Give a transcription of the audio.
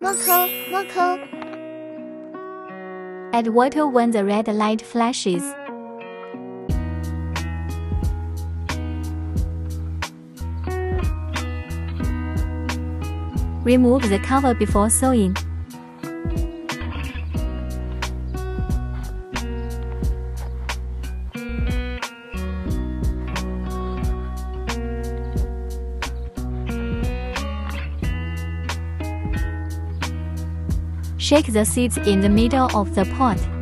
Moco. Add water when the red light flashes. Remove the cover before sewing. Shake the seeds in the middle of the pot.